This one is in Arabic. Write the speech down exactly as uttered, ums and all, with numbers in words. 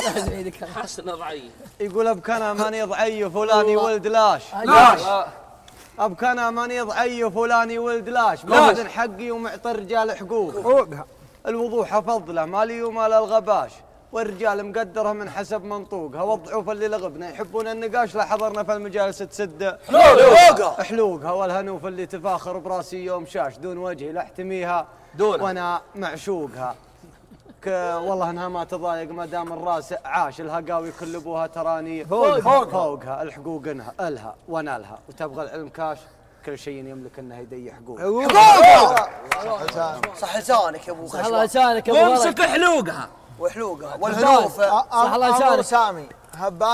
حسن ضعيف. يقول ابكنا ماني ضعيف فلاني ولد لاش. لاش. ابكنا ماني ضعيف فلاني ولد لاش. باخذ حقي ومعطي الرجال حقوق. حقوقها. الوضوح فضله مالي ومال الغباش. والرجال مقدرها من حسب منطوقها. والضعوف اللي لغبنا يحبون النقاش لا حضرنا في المجالس تسد حلوقها. حلوقها والهنوف اللي تفاخر براسي يوم شاش دون وجهي لا احتميها دون وانا معشوقها. والله انها ما تضايق ما دام الراس عاش. الهقاوي كل ابوها تراني فوقها, فوقها. الحقوق انها الها ونالها. وتبغى العلم كاش كل شيء يملك انه يدي حقوق. حقوقها. صح لسانك يا ابو صح لسانك يا ابو وامسك حلوقها وحلوقها والهنوف. صح لسانك سامي.